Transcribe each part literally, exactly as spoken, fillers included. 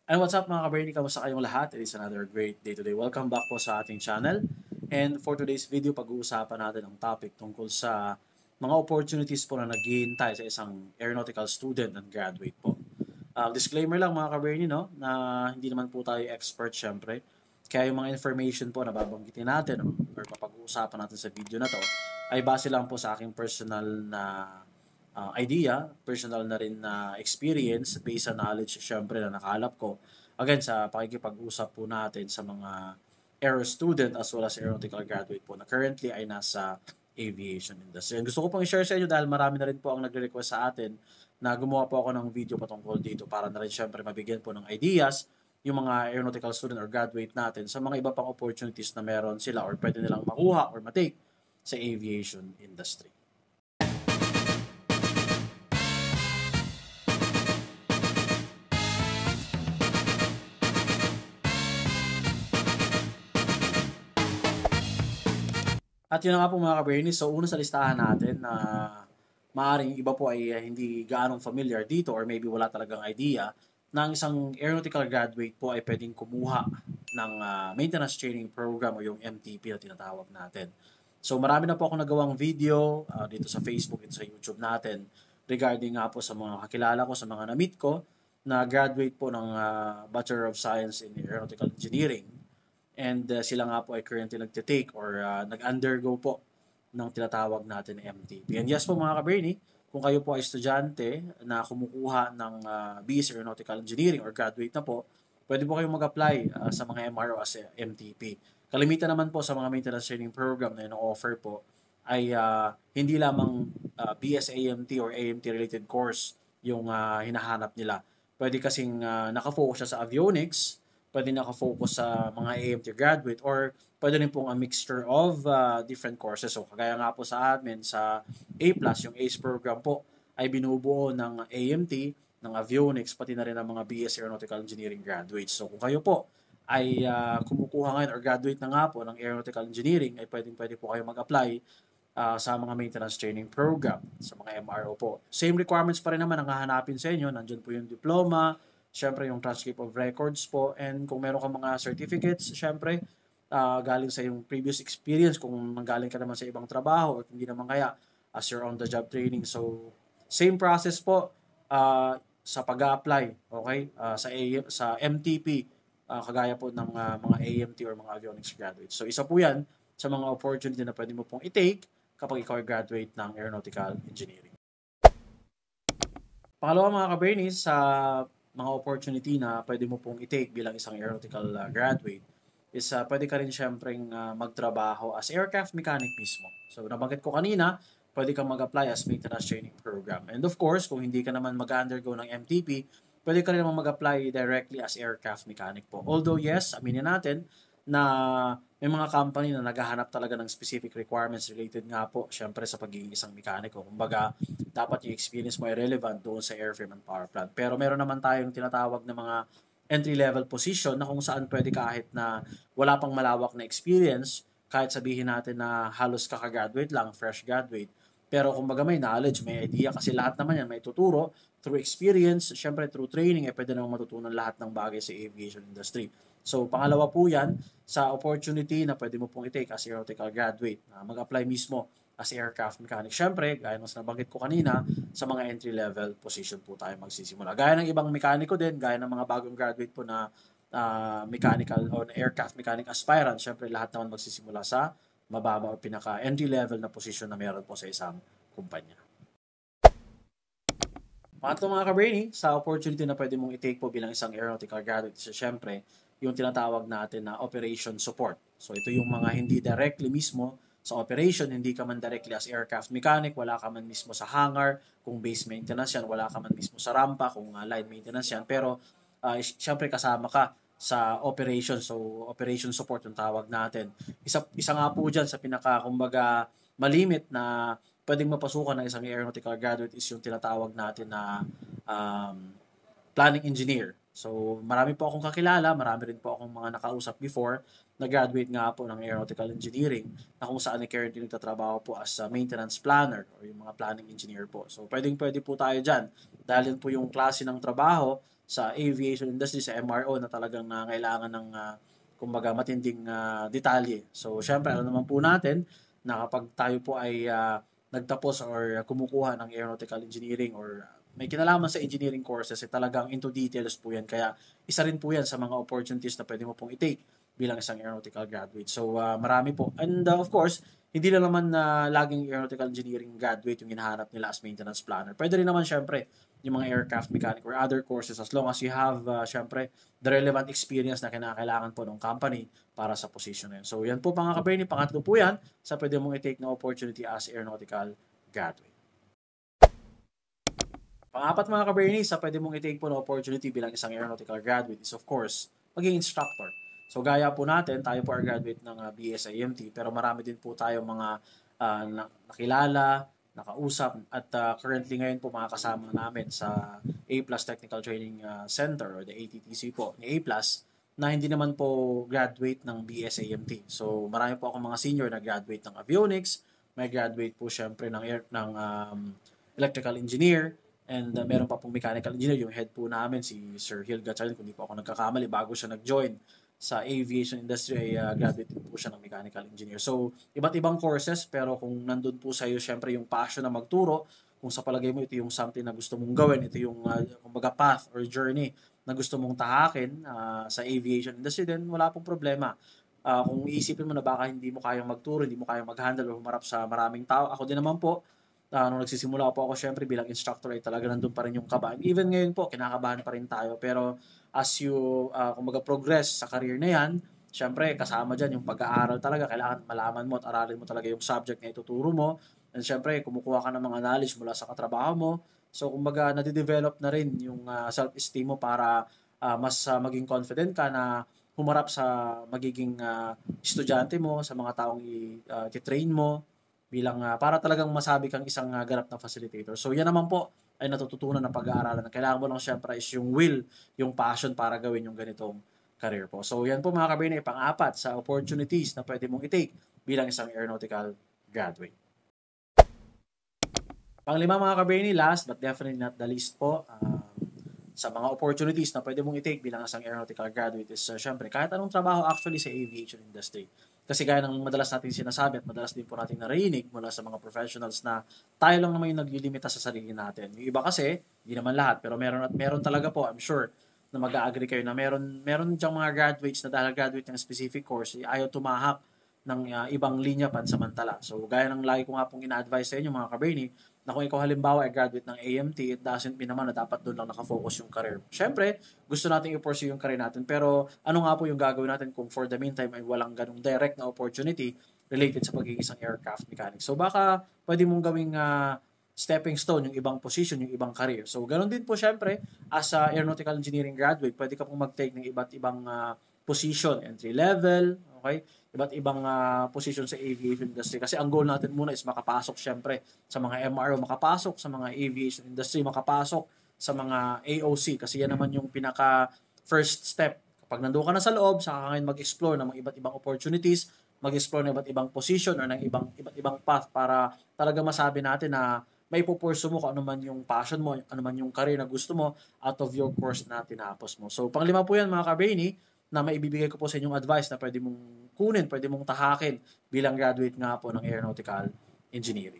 And what's up mga ka-Bernie? Kamusta kayong lahat? It is another great day today. Welcome back po sa ating channel. And for today's video, pag-uusapan natin ang topic tungkol sa mga opportunities po na naghihintay sa isang aeronautical student and graduate po. Uh, disclaimer lang mga ka-Bernie, no? Na hindi naman po tayo expert syempre. Kaya yung mga information po na babanggitin natin o or papag-uusapan natin sa video na to ay base lang po sa aking personal na uh, idea, personal na rin na experience based sa knowledge syempre na nakalap ko. Again, sa pakikipag-usap po natin sa mga aero student as well as aeronautical graduate po na currently ay nasa aviation industry. And gusto ko pong i-share sa inyo dahil marami na rin po ang nagre-request sa atin na gumawa po ako ng video patungkol dito para na rin syempre mabigyan po ng ideas yung mga aeronautical student or graduate natin sa mga iba pang opportunities na meron sila or pwede nilang makuha or matake sa aviation industry. At yun na nga po mga ka-Bernie, so una sa listahan natin na maaaring iba po ay hindi gaanong familiar dito or maybe wala talagang idea na ang isang aeronautical graduate po ay pwedeng kumuha ng uh, maintenance training program o yung M T P na tinatawag natin. So marami na po ako nagawang video uh, dito sa Facebook at sa YouTube natin regarding nga po sa mga kakilala ko, sa mga na-meet ko na graduate po ng uh, Bachelor of Science in Aeronautical Engineering. And uh, sila nga po ay currently nagtitake or uh, nag-undergo po ng tinatawag natin na M T P. And yes po mga ka-Bernie, kung kayo po ay estudyante na kumukuha ng uh, B S Aeronautical Engineering or graduate na po, pwede po kayong mag-apply uh, sa mga M R O as M T P. Kalimitan naman po sa mga maintenance training program na ino-offer po ay uh, hindi lamang uh, B S A M T or A M T related course yung uh, hinahanap nila. Pwede kasing uh, nakafocus siya sa avionics, pwede nakafocus sa mga A M T graduate or pwede rin pong a mixture of uh, different courses. So kagaya nga po sa admin sa A plus, yung A C E program po ay binubuo ng A M T, ng avionics, pati na rin ng mga B S Aeronautical Engineering graduates. So kung kayo po ay uh, kumukuha ngayon or graduate na nga po ng Aeronautical Engineering, ay pwedeng pwede po kayo mag-apply uh, sa mga maintenance training program, sa mga M R O po. Same requirements pa rin naman ang hahanapin sa inyo. Nandyan po yung diploma, syempre yung transcript of records po, and kung meron ka mga certificates, syempre, uh, galing sa yung previous experience, kung manggaling ka naman sa ibang trabaho, or hindi naman kaya as your on-the-job training. So, same process po uh, sa pag-apply, okay, uh, sa, A, sa M T P, uh, kagaya po ng uh, mga A M T or mga avionics graduates. So, isa po yan sa mga opportunity na pwede mo pong i-take kapag ikaw ay graduate ng aeronautical engineering. Pangalawa mga ka-Bernie, sa mga opportunity na pwede mo pong i-take bilang isang aeronautical uh, graduate is uh, pwede ka rin syempreng uh, magtrabaho as aircraft mechanic mismo. So, nabanggit ko kanina, pwede kang mag-apply as maintenance training program. And of course, kung hindi ka naman mag-undergo ng M T P, pwede ka rin naman mag-apply directly as aircraft mechanic po. Although yes, aminin natin na may mga company na naghahanap talaga ng specific requirements related nga po syempre sa pagiging isang mekaniko. Kumbaga, dapat yung experience mo ay relevant doon sa airframe and power plant. Pero meron naman tayong tinatawag na mga entry-level position na kung saan pwede kahit na wala pang malawak na experience, kahit sabihin natin na halos kakagraduate lang, fresh graduate, pero kumbaga may knowledge, may idea, kasi lahat naman yan may tuturo through experience, syempre through training, eh pwede naman matutunan lahat ng bagay sa aviation industry. So, pangalawa po yan sa opportunity na pwede mo pong i-take as aeronautical graduate na mag-apply mismo as aircraft mechanic. Siyempre, gaya ng nabanggit ko kanina, sa mga entry-level position po tayo magsisimula. Gaya ng ibang mekaniko din, gaya ng mga bagong graduate po na uh, mechanical or aircraft mechanic aspirant, siyempre lahat naman magsisimula sa mababa o pinaka entry-level na position na meron po sa isang kumpanya. Pangatlo mga ka-Bernie, sa opportunity na pwede mong i-take po bilang isang aeronautical graduate, so siyempre, yung tinatawag natin na operation support. So ito yung mga hindi directly mismo sa operation, hindi ka man directly as aircraft mechanic, wala ka man mismo sa hangar, kung base maintenance yan, wala ka man mismo sa rampa, kung uh, line maintenance yan, pero uh, syempre kasama ka sa operation, so operation support yung tawag natin. Isa, isa nga po dyan sa pinaka, kumbaga, malimit na pwedeng mapasukan ng isang aeronautical graduate is yung tinatawag natin na um, planning engineer. So, marami po akong kakilala, marami rin po akong mga nakausap before, nag-graduate nga po ng aeronautical engineering na kung saan ay currently nagtatrabaho po as a maintenance planner or yung mga planning engineer po. So, pwedeng pwede po tayo dyan dahil yun po yung klase ng trabaho sa aviation industry, sa M R O na talagang nangailangan ng uh, kumbaga matinding uh, detalye. So syempre alam naman po natin na kapag tayo po ay uh, nagtapos or kumukuha ng aeronautical engineering or may kinalaman sa engineering courses, eh, talagang into details po yan. Kaya isa rin po yan sa mga opportunities na pwede mo pong i-take bilang isang aeronautical graduate. So uh, marami po. And uh, of course, hindi lang naman na uh, laging aeronautical engineering graduate yung hinahanap nila as maintenance planner. Pwede rin naman syempre yung mga aircraft mechanic or other courses as long as you have uh, syempre the relevant experience na kinakailangan po ng company para sa position na yun. So yan po mga ka-Bernie, pangatlo po yan sa pwede mong i-take na opportunity as aeronautical graduate. Pang-apat mga ka-Bernie, sa pwede mong i-take po na opportunity bilang isang aeronautical graduate is of course maging instructor. So gaya po natin, tayo po ay graduate ng uh, B S I M T pero marami din po tayo mga uh, nakilala, nakausap at uh, currently ngayon po mga kasama namin sa A Plus Technical Training uh, Center or the A T T C po ni A Plus na hindi naman po graduate ng B S I M T. So marami po akong mga senior na graduate ng avionics, may graduate po syempre ng, air, ng um, electrical engineer, and uh, meron pa pong mechanical engineer, yung head po namin si Sir Hill Gatcharin, kung di po ako nagkakamali, bago siya nag-join sa aviation industry ay uh, graduate din po siya ng mechanical engineer. So, iba't ibang courses, pero kung nandun po sa iyo syempre yung passion na magturo, kung sa palagay mo ito yung something na gusto mong gawin, ito yung uh, kumbaga path or journey na gusto mong tahakin uh, sa aviation industry, then wala pong problema. Uh, kung iisipin mo na baka hindi mo kayang magturo, hindi mo kayang mag-handle o humarap sa maraming tao, ako din naman po, Uh, nung nagsisimula po ako, syempre bilang instructor ay talaga nandun pa rin yung kaba. Even ngayon po, kinakabahan pa rin tayo. Pero as you, uh, kumbaga, progress sa career na yan, syempre kasama dyan yung pag-aaral talaga. Kailangan malaman mo at aralin mo talaga yung subject na ituturo mo. And syempre, kumukuha ka ng mga knowledge mula sa katrabaho mo. So, kumbaga, nadidevelop na rin yung uh, self-esteem mo para uh, mas uh, maging confident ka na humarap sa magiging uh, estudyante mo, sa mga taong i-train uh, mo, bilang uh, para talagang masabi kang isang uh, ganap na facilitator. So yan naman po ay natututunan ng pag-aaralan na kailangan mo lang syempre is yung will, yung passion para gawin yung ganitong career po. So yan po mga ka-Bernie, pang-apat sa opportunities na pwede mong i-take bilang isang aeronautical graduate. Pang-lima mga ka-Bernie, last but definitely not the least po, uh, sa mga opportunities na pwede mong i-take bilang isang aeronautical graduate is uh, syempre kahit anong trabaho actually sa aviation industry. Kasi gaya ng madalas natin sinasabi at madalas din po natin narinig mula sa mga professionals na tayo lang naman yung naglilimita sa sarili natin. Yung iba kasi, hindi naman lahat, pero meron at meron talaga po, I'm sure, na mag-a-agree kayo na meron, meron diyang mga graduates na dahil graduate ng specific course, ayaw tumahak ng uh, ibang linya pansamantala. So, gaya ng lagi ko nga pong ina-advise sa inyo mga ka-Bernie, na kung ikaw halimbawa ay graduate ng A M T, it doesn't mean naman na dapat doon lang nakafocus yung career. Siyempre, gusto natin i-pursue yung career natin, pero ano nga po yung gagawin natin kung for the meantime ay walang ganung direct na opportunity related sa pagiging isang aircraft mechanic. So baka pwede mong gawing uh, stepping stone yung ibang position, yung ibang career. So ganoon din po syempre, as a aeronautical engineering graduate, pwede ka pong mag-take ng iba't ibang uh, position, entry level, okay? Iba't ibang uh, position sa aviation industry. Kasi ang goal natin muna is makapasok syempre sa mga M R O, makapasok sa mga aviation industry, makapasok sa mga A O C. Kasi yan naman yung pinaka first step. Kapag nandoon ka na sa loob, saka ka ngayon mag-explore ng mga iba't ibang opportunities, mag-explore ng iba't ibang position or ng ibang iba't ibang path para talaga masabi natin na may pupurso mo kung ano man yung passion mo, ano man yung career na gusto mo out of your course na tinapos mo. So, panglima po yan mga ka-Bernie, na maibibigay ko po sa inyong advice na pwede mong kunin, pwede mong tahakin bilang graduate nga po ng aeronautical engineering.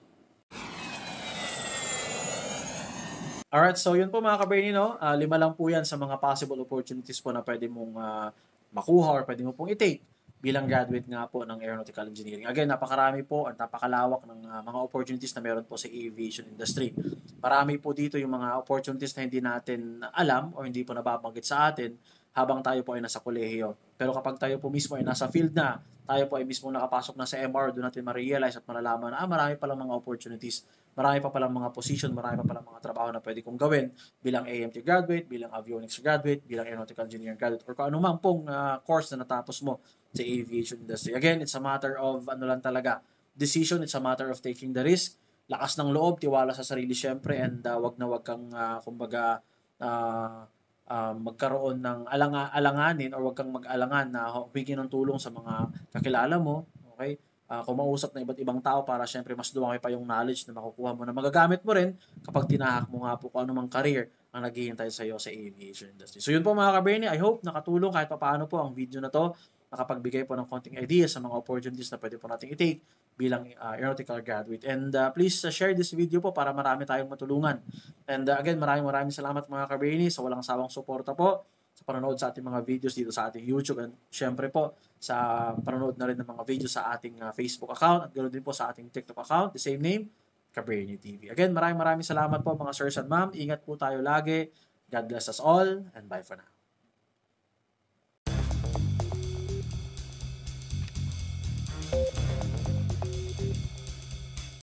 Alright, so yun po mga ka-Bernie, no? Uh, lima lang po yan sa mga possible opportunities po na pwede mong uh, makuha or pwede mo pong i-take bilang graduate nga po ng aeronautical engineering. Again, napakarami po at napakalawak ng uh, mga opportunities na meron po sa aviation industry. Marami po dito yung mga opportunities na hindi natin alam o hindi po nababanggit sa atin habang tayo po ay nasa kolehiyo. Pero kapag tayo po mismo ay nasa field na, tayo po ay mismo nakapasok na sa M R, doon natin ma-realize at malalaman na ah, marami palang mga opportunities, marami pa palang mga position, marami pa palang mga trabaho na pwede kong gawin bilang A M T graduate, bilang avionics graduate, bilang aeronautical engineering graduate, or kung ano man pong uh, course na natapos mo sa aviation industry. Again, it's a matter of ano lang talaga, decision, it's a matter of taking the risk, lakas ng loob, tiwala sa sarili syempre, and uh, wag na wag kang uh, kumbaga uh, uh, magkaroon ng alanga, alanganin or wag kang mag-alangan na humingi ng tulong sa mga kakilala mo, okay? Uh, kumausap ng iba't ibang tao para syempre mas dumami pa yung knowledge na makukuha mo na magagamit mo rin kapag tinahak mo nga po kung anumang career ang naghihintay sa iyo sa aviation industry. So yun po mga ka-Bernie, I hope nakatulong kahit paano po ang video na to, nakapagbigay po ng konting ideas sa mga opportunities na pwede po nating i-take bilang uh, aeronautical graduate. And uh, please uh, share this video po para marami tayong matulungan. And uh, again, maraming maraming salamat mga ka-Bernie sa walang sawang suporta po sa panonood sa ating mga videos dito sa ating YouTube, and syempre po sa panonood na rin ng mga videos sa ating uh, Facebook account at ganoon din po sa ating TikTok account, the same name, Ka-Bernie T V. Again, maraming maraming salamat po mga sirs and ma'am. Ingat po tayo lagi. God bless us all, and bye for now.